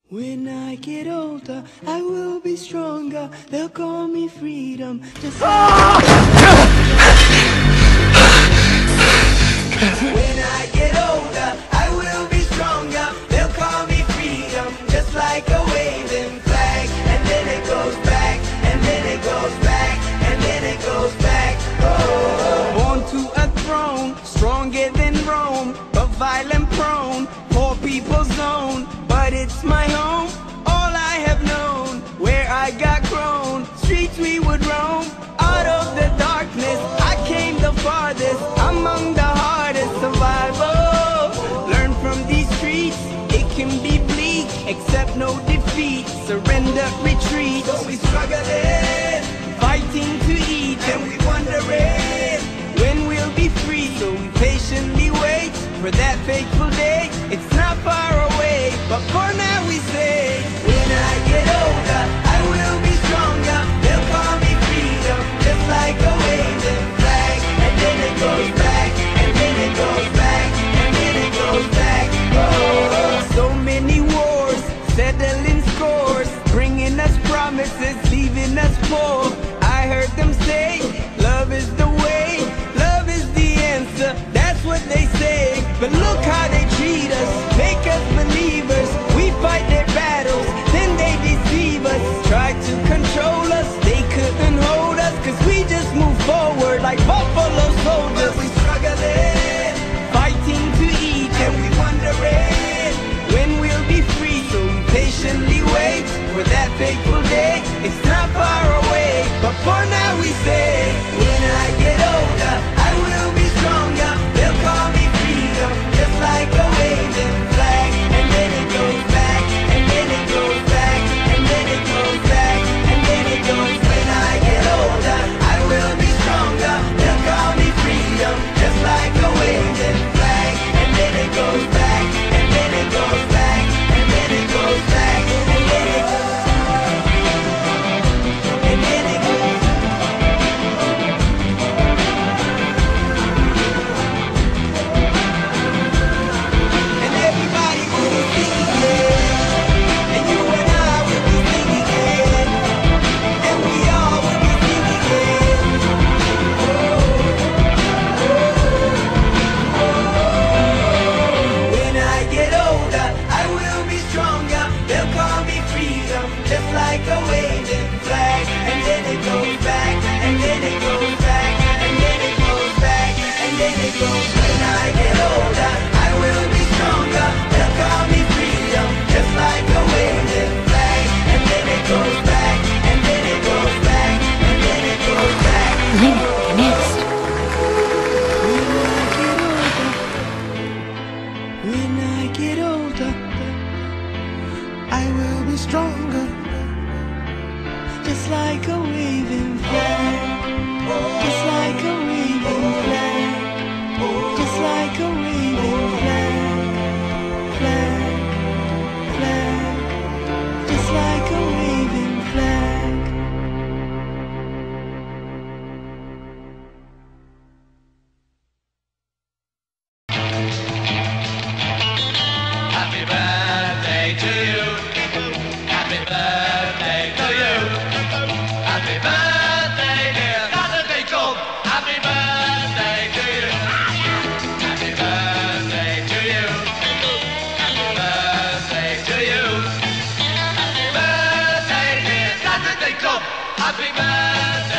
When I get older, I will be stronger. They'll call me freedom. Just when I get older, I will be stronger. They'll call me freedom, just like a waving flag. And then it goes back, and then it goes back, and then it goes back. Oh. Born to a throne, stronger than Rome, but violent prone, poor people's zone. But it's my home, all I have known, where I got grown. Streets we would roam, out of the darkness I came the farthest, among the hardest survival. Learn from these streets, it can be bleak, accept no defeat, surrender, retreat. So we struggling, fighting to eat, and we wondering when we'll be free. So we patiently wait for that fateful day. It's not far away, but for now we say, when I get older, I will be stronger. They'll call me freedom, just like a waving flag. And then it goes back, and then it goes back, and then it goes back. Oh, so many wars, settling scores, bringing us promises, leaving us poor. I heard them say, love is the way, love is the answer. That's what they say, but look how they treat us, make us believers. We fight their battles, then they deceive us. Try to control us, they couldn't hold us, cause we just move forward like buffalo soldiers. But we struggling, fighting to eat, and we wondering when we'll be free. So we patiently wait for that fateful day. It's not far away, but for now we say, when I get older, I will be stronger. They'll call me freedom, just like a waving flag. And then it goes back, and then it goes back, and then it goes back, and then it goes. When I get older, I will be stronger. They'll call me freedom, just like a waving flag. And then it goes back, and then it goes back, and then it goes back, and then it goes. And then it goes. And everybody will be singing it, and you and I will be singing it, and we all will be singing it. When I get older, I will be stronger. They'll call me freedom, just like a waving flag. And then it goes back, and then it goes back, and then it goes back, and then it goes. When I get older, I will be stronger. They'll call me freedom, just like a waving flag. And then it goes back, and then it goes back, and then it goes back. Link next. When I get older, I will be stronger, just like a waving flag, just like a waving flag, just like a waving flag, flag, flag, just like a waving flag. Happy birthday to you. Happy birthday to you. Happy birthday, dear Saturday Club. Happy birthday to you. Happy birthday to you. Happy birthday to you. Happy birthday, dear Saturday Club. Happy birthday.